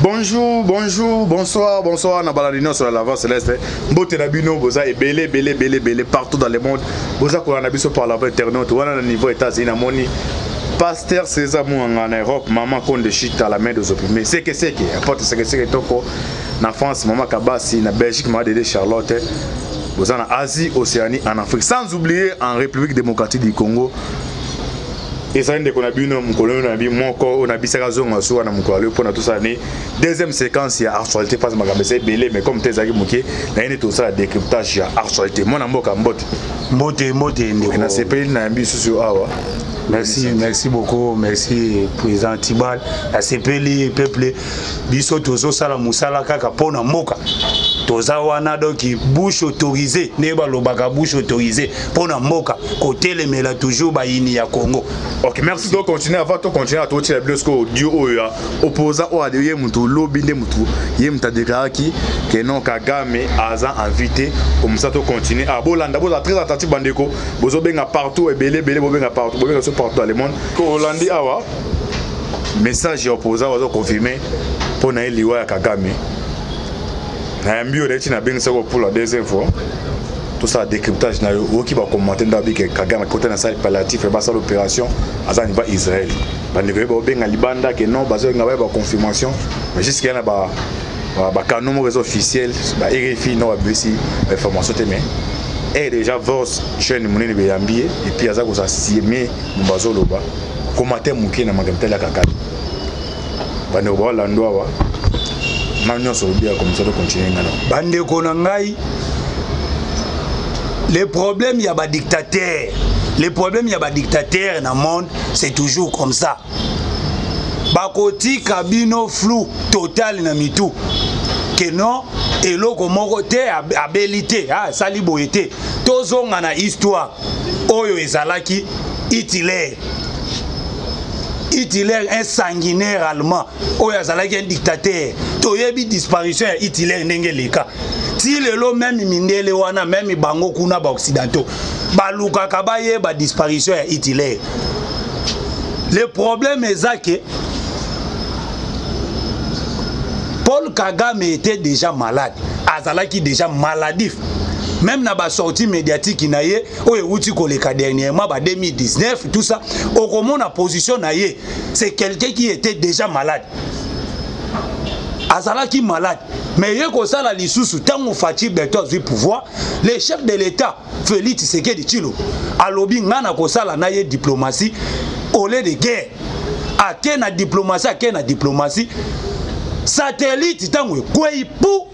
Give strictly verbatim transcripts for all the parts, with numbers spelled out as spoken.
Bonjour, bonjour, bonsoir, bonsoir. On a baladé sur la lava céleste. Mbote Nabino, Boza et belé, belé, belé, belé partout dans le monde. Boza qu'on a biso par la voie internet. On a un niveau États-Unis, Moni. Pasteur César Mouanga en Europe, maman compte de shit à la main des opprimés. C'est que c'est que, importe ce que c'est que toko. En France, maman Kabassi, en Belgique, maman Dédé Charlotte. Boza en Asie, Océanie, en Afrique. Sans oublier en République démocratique du Congo. Et ça, on a vu mon collègue, on a vu ça, on a mon collègue pour tout ça. Deuxième séquence, il y a actualité, parce que c'est belé, mais comme tu as dit, il y a tout ça, décryptage, il y a actualité. Mon amour, c'est mbote. Mbote, mbote, mbote. Merci, merci beaucoup, merci président Tibal. La C P L, le peuple, biso tozo sala musala kaka pona moka. Toza wana donc bouche autorisée, neba lobaka bouche autorisée pona moka. Côté le mela toujours ba ini ya Congo. Ok, merci donc continuer avant de continuer à toucher le bloc audio oya opposant au adé mutu lobby de mutu yem ta déclaré qui que non Kagame aza invité comme ça to continuer à Bolanda boza très attentif bandeko bozo benga partout et belé belé bobenga partout bobenga partout dans le monde. Hollandi awa message opposant ozo confirmer pour na liwa ya Kagame. Na mbio de tina benga sako pour la deuxième fois. Tout ça décryptage na yo qui va commenter ndabi que Kagame côté na salle palliatif et basa l'opération azani va Israël. Bandeko ba benga libanda que non bazo ngaba ba confirmation mais jusqu'à na ba ba canon réseau officiel ba R F I non ba B C information témoin. Et déjà vos chaîne monene be yambie et puis aza ko sa siemé mbazo loba commenter muke na magamtel ya Kagame. Bandeko ba lando wa manyo so bien comme ça de continuer ngana. Bandeko na ngai les problèmes, il y a des dictateurs. Les problèmes, il y a des dictateurs dans le monde, c'est toujours comme ça. Bakoti Kabino flou total na mitou. Que non, et l'eau comme côté abilité, ah, saliboité. Tozong na histoire. Oyo ezalaki Hitler. Hitler un sanguinaire allemand. Oyo ezalaki un dictateur. Toyebi disparition Hitler ndenge leka. Si le lot même mindele wana même bango kuna ba occidentaux baluka kabaye ba disparition ya Hitler. Le problème est ça que Paul Kagame était déjà malade, azalaki déjà maladif. Même na ba sortie médiatique naie oye wuti koleka dernièrement ba deux mille dix-neuf tout ça au comment na position naie c'est quelqu'un qui était déjà malade. Azalaki malade. Mais il y a la lisusu tant on fatigue Betos du pouvoir, le chef de l'État Félix Tshisekedi Tshilombo a lobby ngana ko sala na ye diplomatie au lieu de guerre. A kena diplomatie, a kena diplomatie. Satellite tant we kwei pou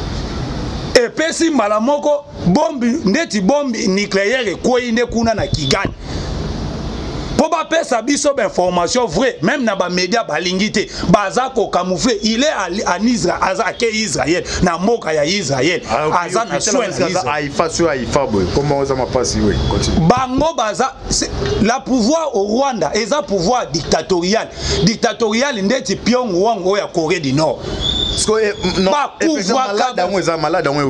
et pesi malamoko bombe ndeti bombe nucléaire kwei ne kuna na Kigali. Pour pas faire biso information vraie, même dans les médias balingité, bazako camouflé, il est en Israël, azake Israël, na moka ya Israël, azan na soin Haïfa sur Haïfa boy. Comment ça m'a passé oui, continue. Bango baza la pouvoir au Rwanda, et ça pouvoir dictatorial, dictatorial ndeti Pyongyang ou ya Corée du Nord. Parce que non, pouvoir malade dans moi malade dans moi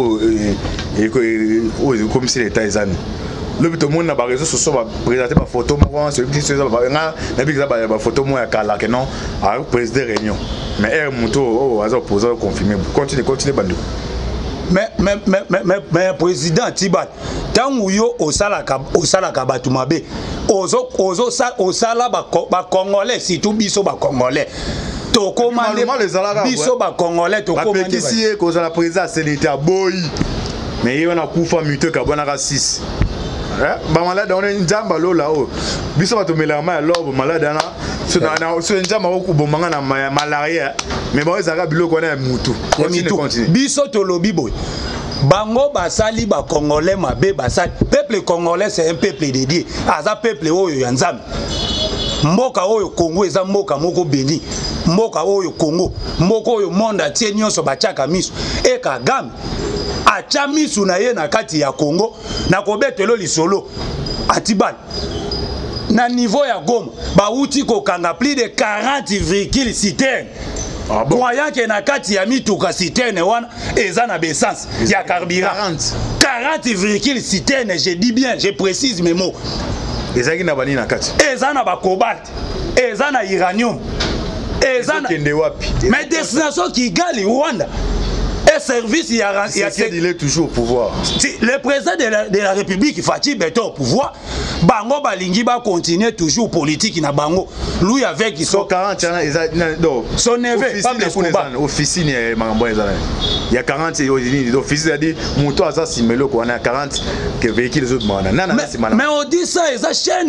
et comme si l'État est le but monde na ba réseaux sociaux va présenter ma photo moi celui qui se va na na bi ba photo moi kala que non à président réunion mais er muto oh azo poser confirmer continue continue bandu mais mais mais mais mais président Tibal tangu yo osala ka osala ka batu mabe ozo ozo sa osala ba ba congolais surtout biso ba congolais to commander biso ba congolais to commander ba petit si cause la président c'est l'état boy mais il y a kufa muto ka bona six. Ba malade on est njamba lo là oh biso ba to melama lobo malade na so na so njamba ko bomanga na malaria mais ba ezaka biloko na mutu continue biso to lobi boy bango basali ba congolais mabe basali peuple congolais c'est un peuple dédié aza peuple oyo ya nzambe mboka oyo Congo eza mboka moko béni mboka oyo Congo mboka oyo monde atie nyonso bachaka miso e Kagame acha misu na ye na kati ya Congo na kobetelo lisolo atibal na niveau ya Goma ba uti ko kanga plus de quarante véhicules citernes. Ah bon? Croyant que na kati ya mituka citerne wana eza na essence ya carburant quarante véhicules citernes, je dis bien, je précise mes mots. Ezaki na bani na kati eza na ba cobalt eza na uranium Mais destination Kigali, Rwanda. Et service, il y a... Il, il est toujours au pouvoir. Le président de la, de la République, Fatih Beto au pouvoir, Bango Balingi va continuer toujours politique na Bango. Lui avec ils sont quarante ans, son neveu, Pablo Escobar. Officine, il y a quarante officines, c'est-à-dire, mon toit, ça, c'est Melo, on a quarante véhicules les autres. Mais on dit ça, ils ont chaîne,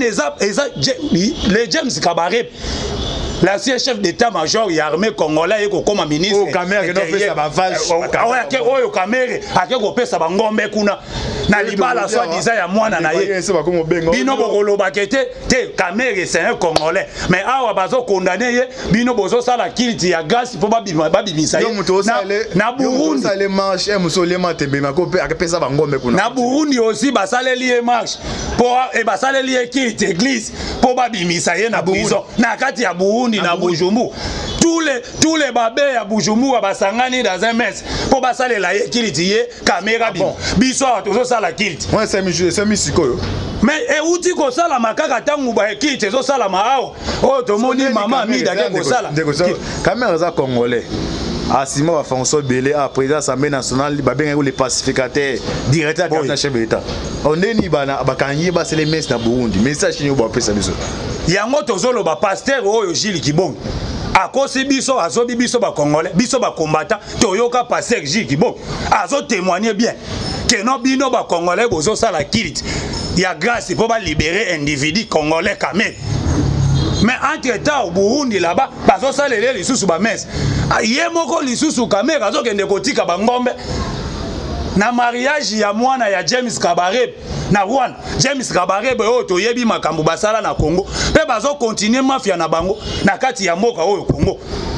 les James Kabaré. L'ancien chef d'état-major et armée congolais est comme ministre. Oh, Kamere, il a fait sa vache. Oh, Kamere, il a fait sa ngombe kuna. Na libala soit disant ya mwana na ye. Bino bokolo bakete, te Kamere c'est un Congolais. Mais awa bazo condamné ye, bino bozo sala kilti ya gas pour babi babi misa ye. Na Burundi. Ça les marches, et musole matembe makope akape sa ngombe kuna. Na Burundi aussi basale lié marche. Pour e basale lié kilti église pour babi misa ye na prison. Na kati ya Burundi na Bujumbura. Tous les tous les babés à Bujumbura basangani dans un mess pour basale la ye kilti ye caméra bino. Biso tozo sala kilti. Moi c'est mi c'est mi sikoyo. Mais et outi ko sala makaka tangu ba kilti zo sala mao. Oh to moni mama mi da ko sala. Caméra za congolais. Asima va François Belé à président Assemblée nationale ba benga les pacificateurs directeur de chef d'État. On est ni bana bakanyi ba c'est les messes na Burundi. Message ni ba pesa biso. Yango tozolo ba pasteur oyo Gilles Kibongo. Akosi biso azobi biso ba congolais, biso ba combattant, toyoka pasteur Gilles Kibongo. Azo témoigner bien que non bino ba congolais bozo sala kilt. Il y a grâce pour ba libérer individu congolais quand même. Mais entre temps au Burundi là-bas, bazo sala les lisusu ba messe. Yemoko lisusu kamera azo kende kotika ba ngombe. Na mariage ya mwana ya James Kabarebe na Rwanda. James Kabarebe oyo toyebi makambo basala na Congo. Pe bazo continuer mafia na bango na kati ya mboka oyo Congo.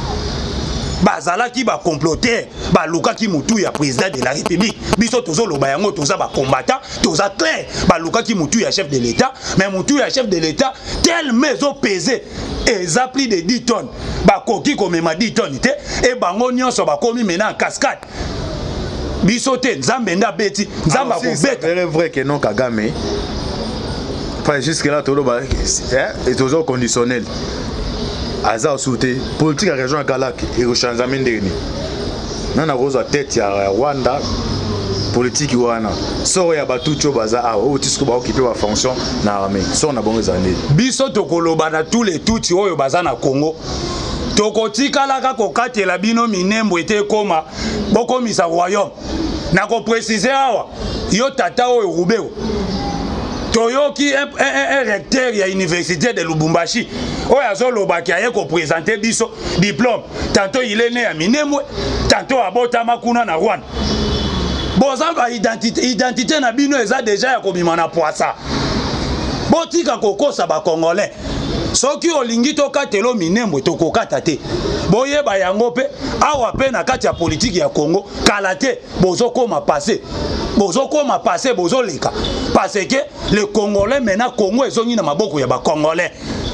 Bazala ki ba comploter, ba luka ki mutu ya président de la République. Biso tozo loba yango toza ba combattant, toza clair, ba luka ki mutu ya chef de l'État, mais mutu ya chef de l'État tel maison pesé eza plus de dix tonnes. Ba koki komema dix tonnes te et bango nyonso ba komi mena en cascade. Bisote Nzambe nda beti Nzamba ko beta. C'est vrai que non Kagame. Pas jusque là tout le bas hein et toujours conditionnel. Aza souté politique à région Galak et au changement dernier. Nana rose tête ya Rwanda politique wana. So ya batucho baza a o tisiko ba occuper wa fonction na armée. So na bongo zane. Bisoto koloba na tous les tuti oyo baza na Congo. Tokotika la kako katela bino minembo ete koma boko misa royaume na ko préciser awa yo tata o Rubeo toyoki un, un, un recteur ya université de Lubumbashi o yazo lobaki aye ko présenter biso diplôme tantôt il est né à Minembwe tantôt abota makuna na Rwanda boza ba identité identité na bino eza déjà ya kobima na poisa botika kokosa ba congolais. Soki olingi to katelo Minembwe to kokata te. Boye ba yango pe awa pe na kati ya politique ya Congo kalate bozo koma passé. Bozo koma passé bozo leka. Parce que les Congolais maintenant Congo ezongi na maboko ya ba Congolais.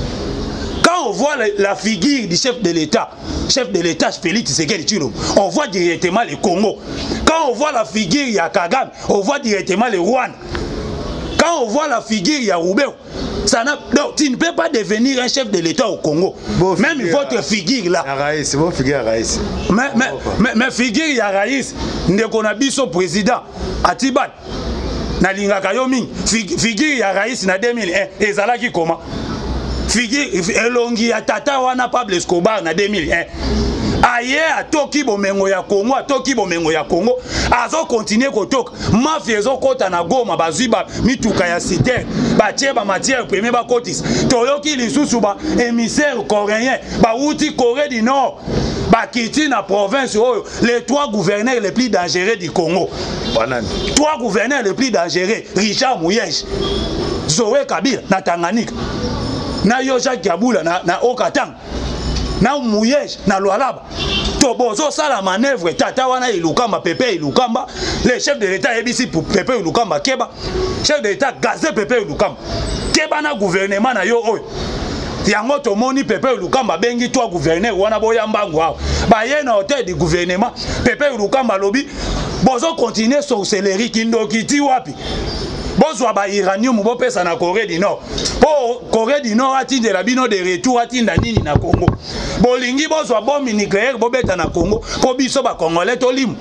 Quand on voit la, la figure du chef de l'État, chef de l'État Félix Tshisekedi Tshilombo, on voit directement le Congo. Quand on voit la figure ya Kagame, on voit directement le Rwanda. Quand on voit la figure ya Rubeo, ça n'a donc tu ne peux pas devenir un chef de l'État au Congo. Bon, même figure, votre figure là. Araïs, bon figure Araïs. Mais mais mais, mais figure ya Araïs, ndeko na biso président Atibat. Na lingaka yo mingi. Figure ya Araïs na deux mille un ezalaki comment? Figure elongi ya tata wana Pablo Escobar na deux mille un. Aye a toki bomengo ya Congo, a toki bomengo ya Congo, azo continuer kotoka. Mafia ezo kota na Goma bazuba mituka ya cité, ba tie ba matière première ba kotis. Toyoki lisusu ba émissaire coréen, ba outi Corée du Nord. Ba kiti na province oyo, les trois gouverneurs les plus dangereux du Congo. Banane. Trois gouverneurs les plus dangereux, Richard Muyej, Zoé Kabila na Tanganyika. Na Yoja Kabula na na Okatanga. Na Muyej na Lualaba to bozo sala manœuvre tata wana ilukamba Pepe ilukamba le chef de l'État ebisi pour Pepe ilukamba keba chef de l'État gazé Pepe ilukamba keba na gouvernement na yo oyo yango to moni Pepe ilukamba bengi toi gouverneur wana boya mbangu awo ba ye na hôtel du gouvernement Pepe ilukamba lobi bozo continuer sorcellerie kindoki ti wapi bo bozwa ba uranium bopesa na Corée du Nord po Corée du Nord atindela bino de retour atinda nini na Congo bolingi bozwa bombe nucléaire bobeta na Congo po biso ba Congolais tolimu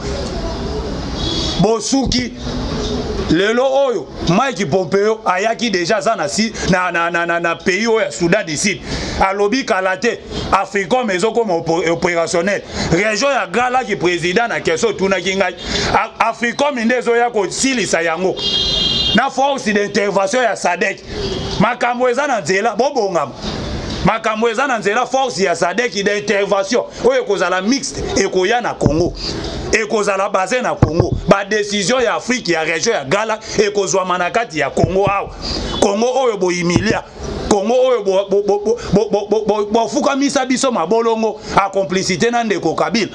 bosuki lelo oyo Mike Pompeo ayaki déjà ça na si na na na na, na pays oyo Soudan du Sud alobi kalate Africa maison comme opérationnel région ya Gala qui président na keso tuna kingai Africa mindezo ya ko silisa yango na force d'intervention ya Sadek makambo eza na nzela bobongama makambo eza na nzela force ya Sadek d'intervention oyo kozala mixte ekoya na Congo ekozala basé na Congo ba décision ya Afrique ya région ya Gala ekozwa manakati ya Congo awa Congo oyo boyimilia Congo oyo bo bo bo bo bo bo bo fuka misa biso mabolongo a complicité na ndeko Kabila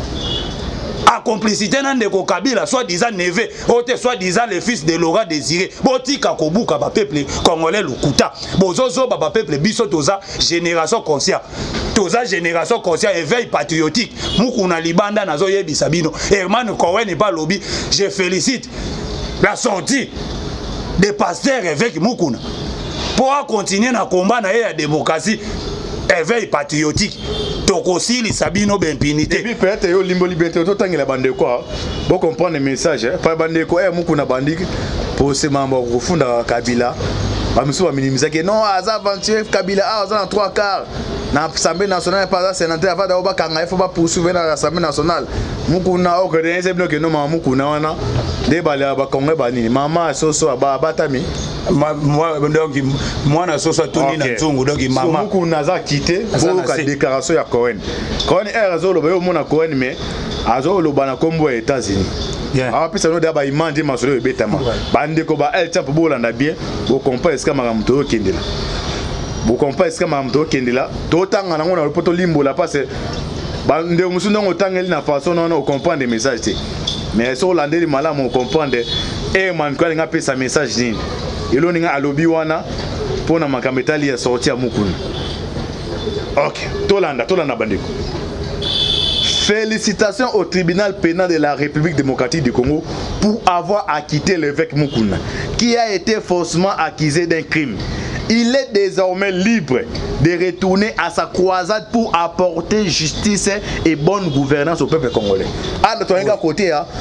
a complicité na ndeko Kabila soit disant neveu ote soit disant le fils de Laurent Désiré botika kobuka ba peuple congolais lukuta bozozo ba peuple biso toza génération conscient toza génération conscient éveil patriotique mukuna libanda nazo yebisa bino Herman Cohen pas lobby je félicite la sortie des pasteurs avec mukuna pour continuer na combat na ya démocratie éveil patriotique tokosili sabino b'impunité et puis peut-être yo limbo liberté to tangela bande quoi bon comprendre le message pas bande quoi eh mukuna bandi pour ces membres kufunda Kabila bamiso ba minimiser que non aza aventure Kabila a aza en trois quarts na Assemblée nationale pas sénateur va d'abord kanga il faut pas poursuivre dans l'Assemblée nationale mukuna o organiser bien que non mukuna wana debala ba Congo ba nini mama soso ba batami moi donc moi na soso toni na nzungu donc mama mukuna za quitté pour ka déclaration ya Cohen Cohen est azolo ba yo mona Cohen mais azolo bana kombo ya États-Unis ah puis ça nous d'aba imandi masolo betama bande ko ba el champ bolanda bien au comprendre est-ce que makamto to kendela vous comprenez ce que makamto kendela to tanga na ngona poto limbo la passe bande musunda ngotangeli na façon non on comprend des messages mais so landeli malamu on comprendre et man ko nga pesa message nini elo ninga alobi wana pona makambetali ya sortir mukunu OK tolanda tolanda bandeko. Félicitations au tribunal pénal de la République démocratique du Congo pour avoir acquitté l'évêque Mukuna, qui a été faussement accusé d'un crime. Il est désormais libre de retourner à sa croisade pour apporter justice et bonne gouvernance au peuple congolais. À notre côté, à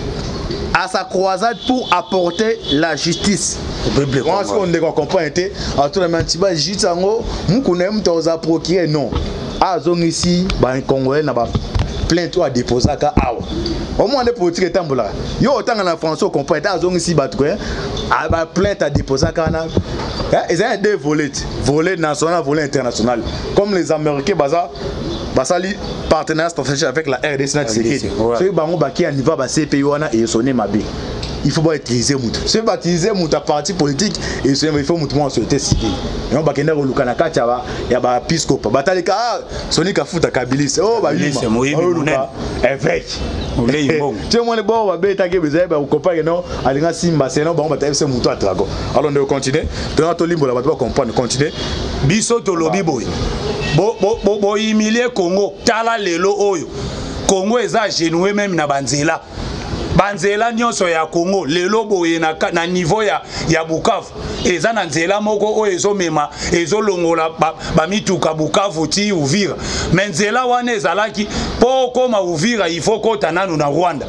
sa croisade pour apporter la justice. Moi, ce qu'on comprend, c'est que la justice, Mukuna m'a procuré non. À zone ici, les Congolais n'ont pas plainte ou à déposer à awa. Au moins les politiques étant là. Yo autant en France on comprend à zone ici battre à plainte à déposer à Cana. Ils ont deux volets, volet national, volet international. Comme les Américains baza basali partenariat stratégique avec la R D C. C'est bango baki à niveau ba C P I wana et sonner mabe. Il faut pas utiliser mutu. C'est pas utiliser mutu à parti politique et il faut mutu en société civile. Et on va kenda ko lukana kachaba ya ba episcope. Batalika soni ka futa kabilis. Oh ba lima. Évêque. Tu vois les bon va beta ke bezai ba comprendre non alinga simba c'est non ba on va taper mutu à trago. Alors on continue. Dans to limbo la ba comprendre continuer. Biso to lobi boy. Bo bo bo humilier Congo. Tala lelo oyo. Congo eza genoué même na banzela. Banzela nyonso ya Congo lelo boye na, na niveau ya ya Bukavu eza na nzela moko o ezo mema ezo longola ba, ba mituka Bukavu ti Uvira menzela wana ezalaki po koma Uvira il faut kota nanu na Rwanda.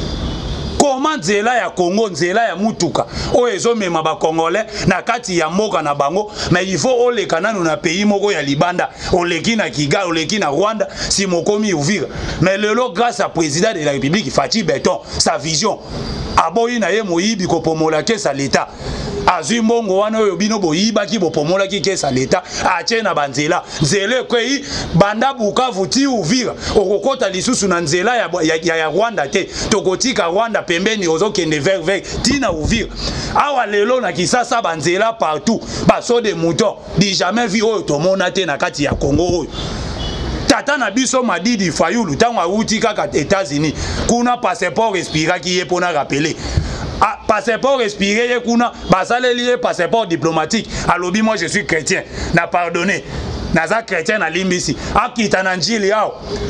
Comment nzela ya Congo nzela ya mutuka o ezo mema ba Congolais na kati ya mboka na bango mais il faut oleka nanu na pays moko ya libanda oleki na Kigali oleki na Rwanda si mokomi Uvira mais lelo grâce à président de la République Fati Beton sa vision aboyi na ye moyibi ko pomola ke sa l'état azui mbongo wana oyo bino boyiba ki bopomola ki ke sa l'état ache na banzela nzela kwei banda Bukavu ti Uvira okokota lisusu na nzela ya ya, ya, ya Rwanda te tokotika Rwanda pembeni ozokende vers vers tina Uvira awa lelo na Kisasa banzela partout baso de mouton di jamais vu oyo tomona te na kati ya Congo oyo tata na biso Madidi Fayulu tango awuti kaka États-Unis kuna passeport respira ki ye pona rappeler ah, passeport respiré ye kuna basale lié passeport diplomatique alobi moi je suis chrétien na pardonné naza chrétien na limbisi akita na njili yao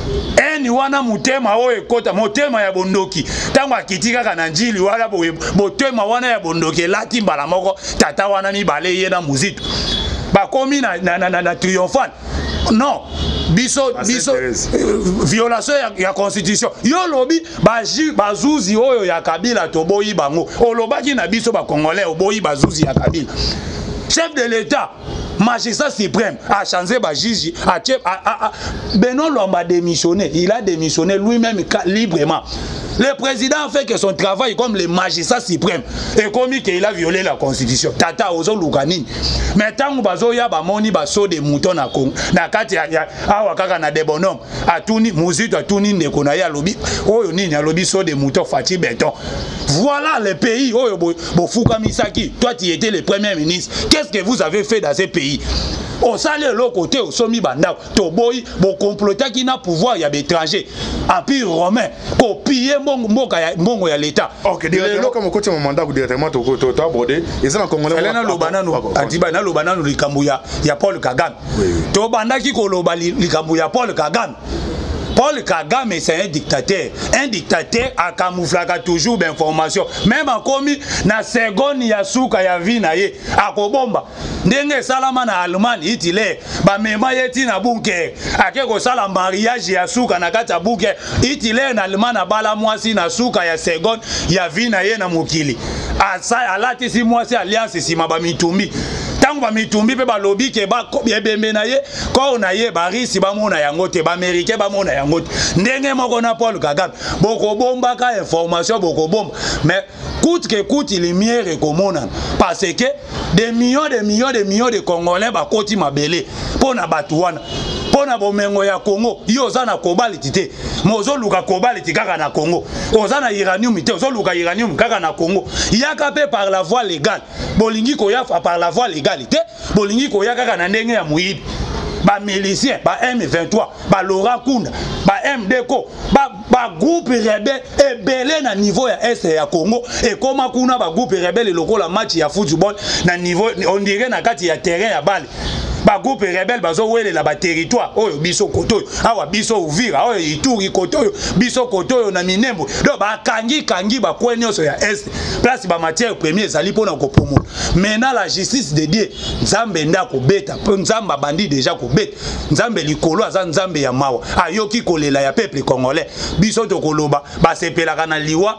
eni wana mutema oyo ekota motema ya bondoki tango akiti kaka na njili wala botema wana ya bondoki elati mbala moko tata wana mibale ye na muzitu bakomi na, na, na, na, na triomphal non biso biso violation ya, ya constitution yo lobi baji bazuzi oyo ya Kabila toboyi bango olobaki na biso ba congolais oboyi bazuzi ya Kabila chef de l'état magistrat suprême a changé ba juge a a Benoît Lomba a démissionné il a démissionné lui-même librement. Le président a fait que son travail comme le magistrat suprême et comme qu'il a violé la constitution. Tata ozo lukani. Mais tant que bazo ya ba moni ba so de mouton na Congo. Na kati ya awa kaka na de bonhomme. Atuni muzito atuni ndeko na ya lobi. Oyo nini ya lobi so de mouton fati béton. Voilà le pays oyo bo fuka misaki. Toi tu étais le premier ministre. Qu'est-ce que vous avez fait dans ce pays? Au salaire l'autre côté au somi banda toboy bo comploter qui n'a pouvoir ya d'étranger empire romain pour piller mboka ya mbongo ya l'état. OK, directement comme côté mon mandat directement to to to aborder et ça en congolais Elena lobana no atiba na lobana no likambu ya ya Paul Kagame. To banda ki ko loba likambu ya Paul Kagame. Paul Kagame c'est un dictateur. Un dictateur a camouflé toujours d'informations. Même en commis na seconde ya suka ya vie na ye akobomba. Ndenge salama na Allemagne itile ba mema yeti na bunker. Akeko sala mariage ya suka na kata bunker. Itile na Allemagne bala mwasi na suka ya seconde ya vie na ye na mokili. Asa alati si mwasi alliance si maba mitumbi. Tango ba mitumbi pe ba lobby ke ba bembe na ye ko na ye ba risi ba mona yango te ba américain ba mona yango ndenge moko na Paul Kagame boko bomba ka information boko bomba mais coûte que coûte lumière et komona parce que des millions de millions de millions de Congolais ba koti mabele pona batuwana pona bomengo ya Congo yo zana kobali tite mozo luka kobali tikaka na Congo ozana uranium te ozo luka uranium kaka na Congo yaka pe par la voie légale bolingi ko yafa par la voie légalité bolingi ko yaka kaka na ndenge ya muyibi ba milicien ba M vingt-trois ba Laurent Kunda ba M D C O ba ba groupe rebelle ebele na niveau ya est ya Congo et koma kuna ba groupe rebelle lokola match ya football na niveau on dirait na kati ya terrain ya balle ba groupe rebelle bazo wele la ba territoire oyo biso kotoyo awa biso Uvira oyo Ituri kotoyo biso kotoyo na Minembo do ba kangi kangi ba kwenyoso ya est place ba matière première zali pona ko promo maintenant la justice de Dieu nzambe ndako beta nzamba bandi déjà ko beta nzambe likolo aza nzambe ya mawa ayoki kolela ya peuple congolais biso to koloba ba sepelaka na liwa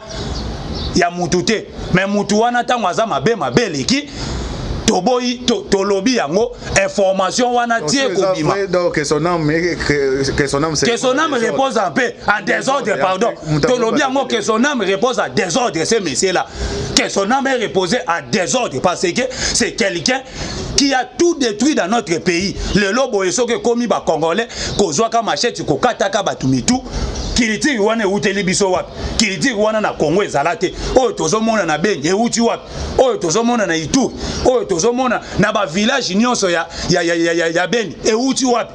ya mutu te mais mutu wana tango aza mabe mabeleki toboyi to, to lobby yango information wana tie kobima donc que son âme que son âme que son âme repose en paix en désordre pardon to lobby yango que son âme repose en désordre ce monsieur là que son âme est reposée en désordre parce que c'est quelqu'un qui a tout détruit dans notre pays le lobo eso que komi ba congolais kozwaka machete ko kataka batumitu kilitiri wana euteli biso wapi kilitiri wana na Congo ezalate oyo tozomona na Beni euti wapi oyo tozomona na Ituri oyo tozomona na ba village nyonso ya ya ya ya, ya Beni euti wapi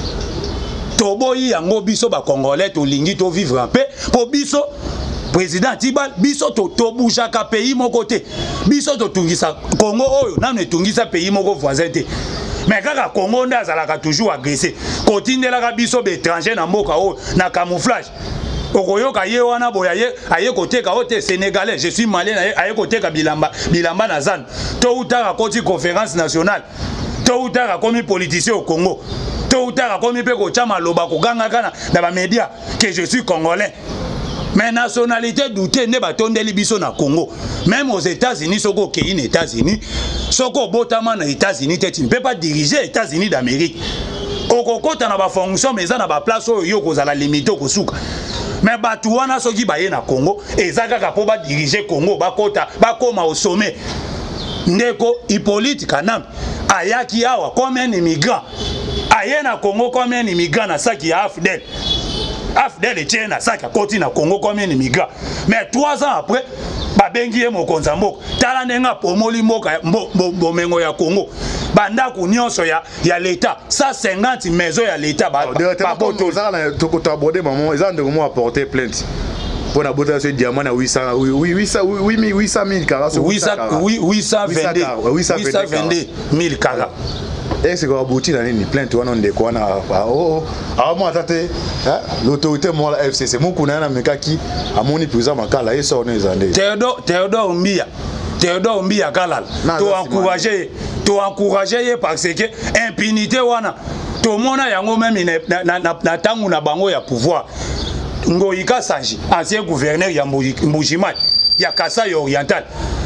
toboyi yango biso ba congolais to lingi to vivre en paix po biso président Tibal biso to to boujaka pays moko te biso to tungisa Congo oyo nanu etungisa pays moko voisin te mais kaka Congo nda azalaka toujours agressé kotindelaka biso be étranger na mboka oyo na camouflage okoyoka ye wana boya ye aye koteka ote sénégalais je suis malien aye koteka bilamba bilamba na zan to utaka koti conférence nationale to utaka komi politicien au Congo to utaka komi pe ko chama loba ko ganga kana na ba média que je suis congolais. Mais nationalité douté ne batondeli biso na Congo. Même aux États-Unis, soko ke in États-Unis, soko botama na États-Unis, tu ne peux pas diriger les États-Unis d'Amérique. Okokota na ba fonction mais ça na ba place oyo kozala limité kosuka. Mais batu wana soki baye na Congo, ezaka ka po ba diriger Congo, ba kota, ba koma au sommet. Ndeko Hippolyte Kanam ayaki awa comme un immigrant. Aye na Congo comme un immigrant na saki ya Afdel. Afdel et na saki koti na Congo comme un immigrant. Mais trois ans après, babengi ye mokonza moko. Tala ndenga pomoli moka bomengo ya Congo. Banda ku nyonso ya ya l'état cent cinquante maisons ya l'état ba ba boto za na to ko aborder maman ils ont de comment apporter plainte pour la botter ce diamant à huit cents huit cents huit cent mille carats huit cent vingt-deux mille carats est-ce que abouti na nini plainte wana ndeko wana oh ah moi atate l'autorité moi la F C C mon kuna na mekaki amoni président makala et ça on est andé Théodore Théodore Mbia Théodore Mbia kalal to encourager to encourager parce que impunité wana to mona yango même na na tangu na bango ya pouvoir Ngoïka Sanji ancien gouverneur ya Mbujimai ya Kasai Oriental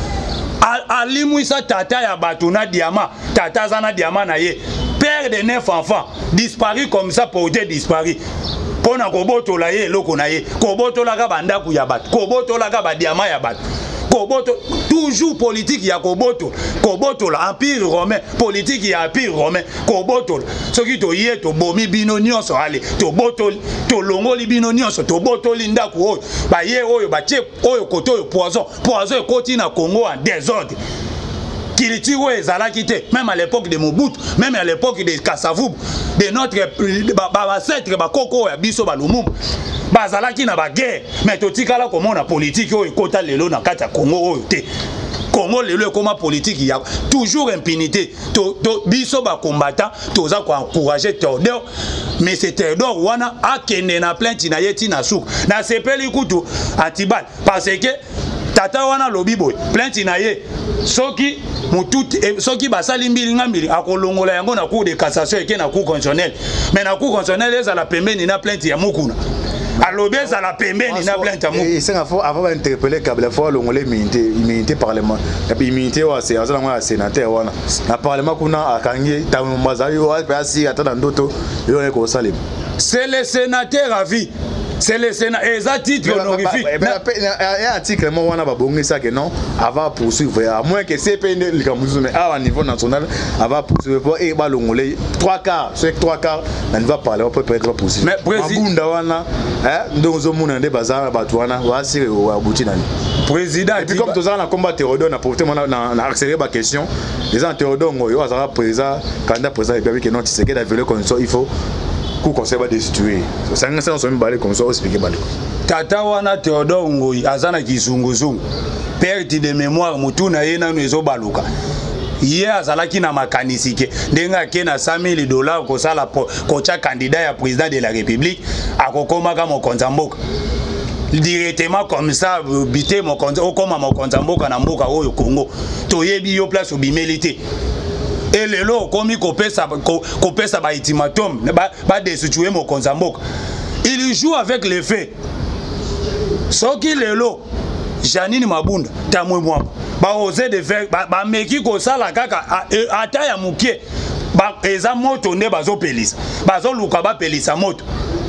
alimwisa tata ya batuna diama tata zana diama na ye père de neuf enfants disparu comme ça pour te disparu pona koboto la ye loko na ye koboto la ka banda ku ya bat koboto la ka ba diama ya bat koboto toujours politique ya koboto koboto la empire romain politique ya empire romain koboto soki to ye to bomi bino nyonso ale to boto to longoli bino nyonso to boto linda ku oyo ba ye oyo ba che oyo koto oyo poison poison ekoti na Congo en désordre Kilitiro ezalaki te même à l'époque de Mobutu même à l'époque de Kasavubu de notre ba ancêtre ba koko ya biso ba Lumumba bazalaki na ba guerre mais totikala komona politique oyo ekota lelo na kati ya Congo oyo te Congo lelo ekoma politique ya toujours impunité to, to biso ba combattant toza ko encourager Théodore mais c'est Théodore wana akende na plainte na yeti na souk na sepeli kutu atibal parce que tata wana lobi boy plainte na ye soki mututi soki basali mbili ngambili akolongola yango na cour de cassation eke na cour constitutionnelle mais na cour constitutionnelle ezala pembeni na plainte ya mukuna alobe za la pembeni na plainte ya mukuna c'est avant avant d'interpeller Kabila fois longolé immunité immunité parlement et puis immunité wa c'est azala ngwa sénateur wana na parlement kuna akangi tambaza yo asi atana ndoto yo eko salim c'est le sénateur à vie. C'est le Sénat, et ça titre honorifique. Il y a un article, moi, on a pas ça que non, avant poursuivre, à moins que C P N, mais à niveau national, avant poursuivre, et bah l'ongolais, trois quarts, c'est trois quarts, on va parler, on peut peut-être poursuivre. Mais président, donc au monde des bazar, batouana, on va s'y aboutir. Président, et puis comme tout ça, on a combattu Théodore, on a porté, on a accéléré ma question. Les gens Théodore, on a président, candidat président, et puis que non, tu sais qu'il a violé comme ça, il faut. Coup conseil va destituer. Ça ne sert à rien comme ça, expliquer mal. Tata wana Théodore Ngoyi azana kizunguzungu. Perte de mémoire mutuna yena nwezo baluka. Ye azalaki na makanisi ke ndenga ke na cent mille dollars ko sala ko cha candidat ya président de la République akokoma ka mokonza mboka. Directement comme ça bité mokonza okoma mokonza mboka na mboka oyo Congo. Toyebi yo place obimélité. Et le lot comme il copesa copesa ba ultimatum ba ba destituer mon konzamboka il joue avec les faits soki le lot Janine Mabunda tamwe mwa ba oser de faire ba meki ko sala kaka ata ya mukie ba eza moto nde bazo pelisa bazo luka ba pelisa moto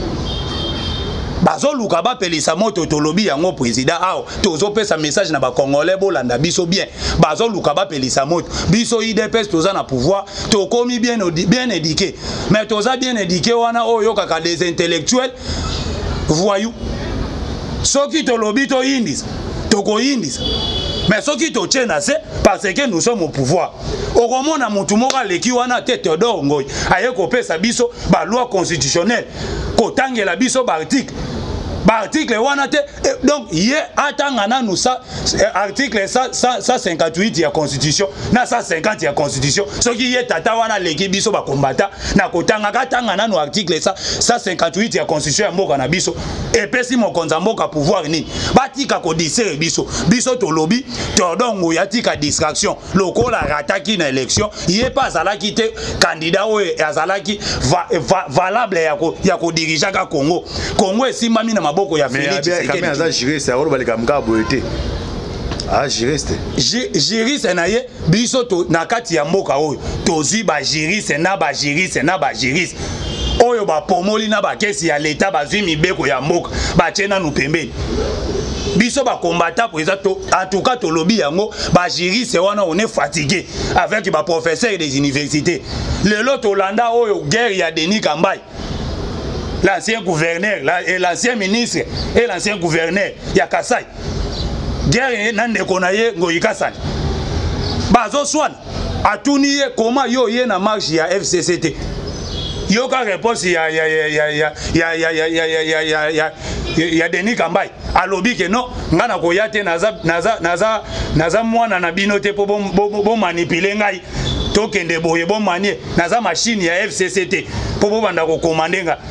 bazo luka ba pelisa moto tolobi yango président awo tozo pesa message na ba congolais bolanda biso bien bazo luka ba pelisa moto biso I D P S toza na pouvoir to komi bien bien éduqué mais toza bien éduqué wana oyo kaka des intellectuels voyous soki tolobi to indis to ko indis mais soki to tchena c'est parce que nous sommes au pouvoir okomona mutu moka leki wana te Théodore Ngoyi aye ko pesa biso ba loi constitutionnelle ko tangela biso ba article ba article wana te donc ye atanga na nous ça article cent cinquante-huit ya constitution na cent cinquante ya constitution soki ye tata wana leki biso ba combattant na kotanga katanga na no article cent cinquante-huit ya constitution ya mboka na biso et pesi mokonza mboka pouvoir ni batika ko disere biso biso to lobby Théodore Ngoyi atika distraction lokola rataki na élection ye pas azalaki te candidat oyo azalaki valable ya ko ya ko diriger ka Congo Congo esimami na maboko ya Félix Tshisekedi mais ça juriste ça ba leka mka boete ah juriste juriste na ye biso to na kati ya mboka oyo tozi ba juriste na ba juriste na ba juriste oyo ba pomoli na ba kesi ya l'état bazwi mibeko ya mboka ba tena nu pembeni biso ba combattant pour ça en tout cas to lobby yango ba juriste wana on est fatigué avec ba professeurs des universités le lot Hollanda oyo guerre ya Denis Kambai l'ancien gouverneur et l'ancien ministre et l'ancien gouverneur ya Kasai guerre nande konaye Ngoyi Kasai bazo swan atuni comment yo ye na marche ya F C C T yo ka réponse ya ya ya ya ya ya ya ya ya ya ya ya Denis Kambai alobi ke non ngana koya te naza naza naza naza mwana na bino te po bo manipuler ngai tokende boye bon manier naza machine ya F C C T po bo banda ko commander nga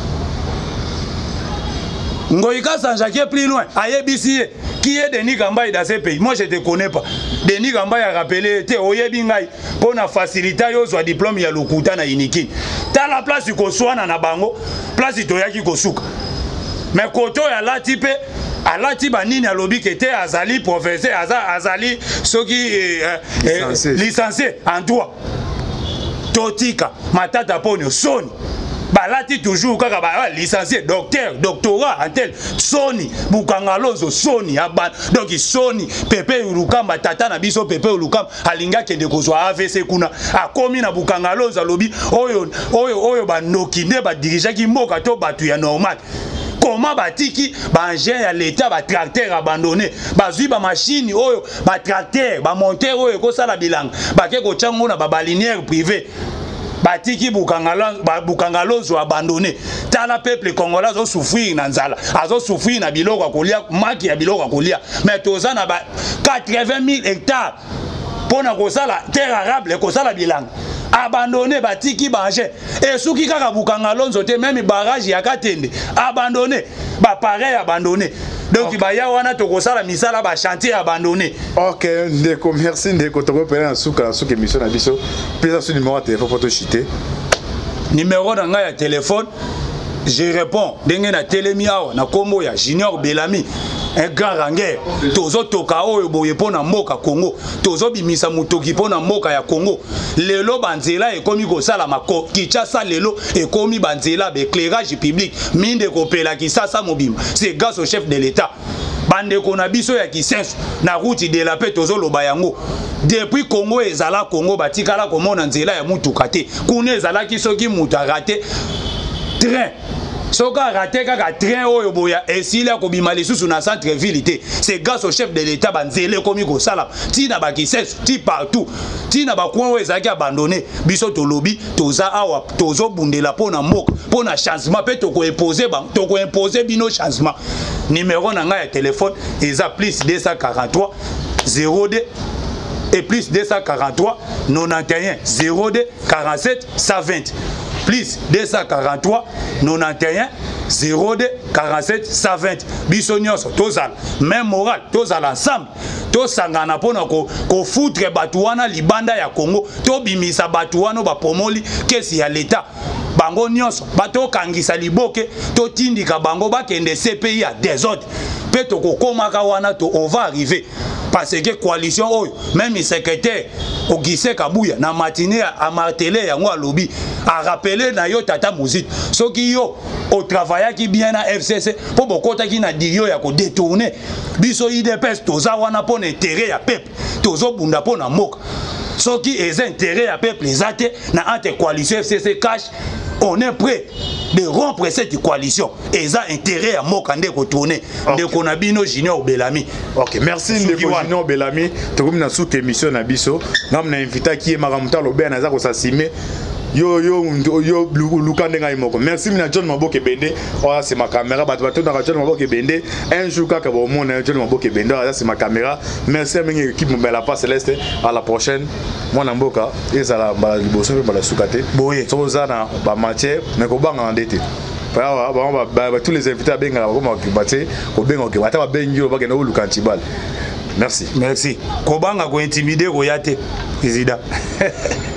Ngoïka Sanjaki plus loin ayebisi qui est Denis Kambaye dans ce pays. Moi je te connais pas. Denis Kambaye a rappelé te oyebi ngai pour na faciliter yo zo diplôme ya lokuta na iniki. Ta la place ko swana na bango, place to yaki ko suka. Mais koto ya lati pe alati banini alobi ke te azali professeur aza azali soki eh, eh, licencié en droit. Totika matata ponyo soni. Balati toujours kaka ba licencié docteur doctorat en tel soni bukangalozo soni aban donc soni pepe ulukamba tata na biso pepe ulukamba alinga kende kozwa A V C kuna akomi na bukangalozo alobi oyo oyo oyo ba nokinde ba dirigeant ki mboka to batu ya normal. Comment batiki ba engin ya l'état ba tracteur abandonné bazui ba machine oyo ba tracteur ba monteur oyo ko sala bilanga ba ke ko chango na ba balinière privée batiki bukangalozo bukangalozo abandonné tala peuple congolais azo souffrir na nzala azo souffrir na biloko kolia maki ya biloko kolia mais toza na ba quatre-vingt mille hectares pona ko sala terre arable ko sala bilanga abandonné batiki bangé et souki kaka bukangalozo te même barrage ya Katende abandonné ba pareil abandonné donc okay. Baya wana to ko sala misala ba chantier abandonné. OK, ndeko merci ndeko to ko pela suka suka émission na biso pesa sur numéro de téléphone photo chité numéro na nga ya téléphone je réponds ndenge na telemi awa na kombo ya Junior Bellamy un grand ranger tozo toka oyo boye pona mboka Congo tozo bimisa mutoki pona mboka ya Congo lelo banzela ekomi ko sala mako Kinshasa lelo ekomi banzela d'éclairage public minde kopela kisasa mobima c'est grâce au chef de l'état bande kona biso ya kisenso na route de la paix tozo loba yango depuis Congo ezala Congo batikala komona nzela ya mutuka te kuna ezala kisoki muta raté train soka raté kaka train oyo boya esila ko bima lisusu na centre ville té c'est grâce au chef de l'état banzele komi ko sala ti na bakises ti partout ti na ba coin oyo ezaki abandonné biso to lobi toza awa tozo bundela pona mboka pona changement pe to ko imposer ba to ko imposer bino changement numéro na nga ya téléphone eza plus deux cent quarante-trois zéro deux et plus deux cent quarante-trois quatre-vingt-onze zéro deux quarante-sept cent vingt plus deux cent quarante-trois quatre-vingt-onze zéro deux quarante-sept cent vingt biso nyonso tozala même moral tozala ensemble tosangana pona ko ko foutre batu wana libanda ya Congo to bimisa batu wana ba pomoli kesi ya l'état bango nyonso bato kangisa liboke to tindika bango bakende C P I à désordre pe to kokomaka wana to on va arriver parce que coalition oyo même le secrétaire Augustin Kabuya na matinée à marteler yango a lobby a rappeler na yo tata Muzit soki yo au travail qui bien na F C C po bokota ki na diyo ya ko détourner biso I D P S toza wana pona intérêt ya peuple tozo bunda pona moka soki ez intérêt ya peuple ezate na entre coalition F C C cash on est prêt de rompre cette coalition et ça intérêt à Mokande ko tourner de Konabino Junior Bellamy. OK, merci de Junior Bellamy. To comme na sous émission na biso, ngam na invité qui est Maramuta Lobe na za ko sasime. Yo yo yo Lukande ngai moko. Merci mina John Maboke Bende. Oh c'est ma caméra bato bato na John Maboke Bende. Un jour kaka bo mon John Maboke Bende, ça c'est ma caméra. Merci à mes équipe Mbela pas Céleste. À la prochaine. Moi na mboka ezala ba liboso pe ba la sukate. Boye. So zana ba matière mais ko banga endetté. Ba ba ba tous les invités à benga ko ma kibate ko benga ko bata ba benjo ba kena Lukantibal. Merci. Merci. Ko banga ko intimider ko yate. Président.